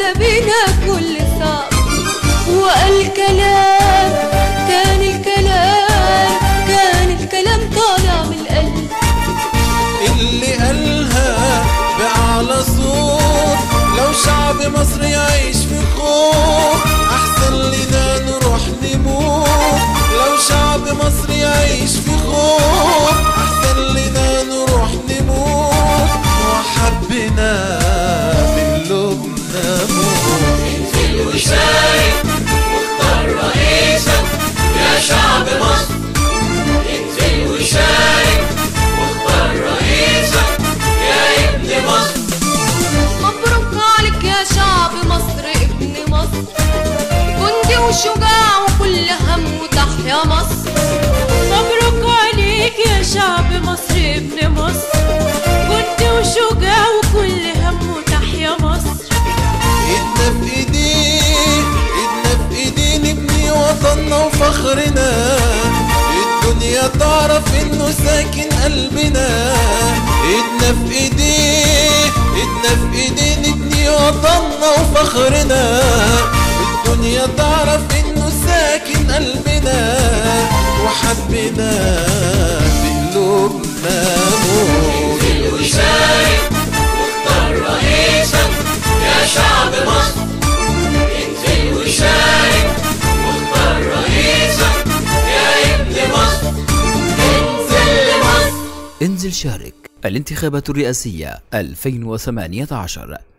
ما بينا كل صعب، وقال كلام كان الكلام طالع من القلب، اللي قالها بأعلى صوت لو شعب مصر يعيش في خوف أحسن لنا نروح نموت. لو شعب مصر يعيش في خوف أحسن لنا نروح نموت. وحبنا بقلوبنا موت. انزل وشارك واختار رئيسك يا شعب مصر. انزل وشارك واختار رئيسك يا ابن مصر. مبروك عليك يا شعب مصر ابن مصر، جندي وشجاع وكل همه تحيا مصر. مبروك عليك يا شعب مصر ابن مصر، جندي وشجاع وكل همه تحيا مصر. ايدنا في ايدين، ايدنا في ايدين نبني وطننا وفخرنا. الدنيا تعرف انه ساكن قلبنا. ايدنا في ايدين، ايدنا في ايدين نبني وطننا وفخرنا. الدنيا تعرف انه ساكن قلبنا. وحبنا بقلوبنا موت. انزل وشارك واختار رئيسك يا شعب مصر. انزل وشارك واختار رئيسك يا ابن مصر. انزل لمصر. انزل شارك الانتخابات الرئاسية 2018.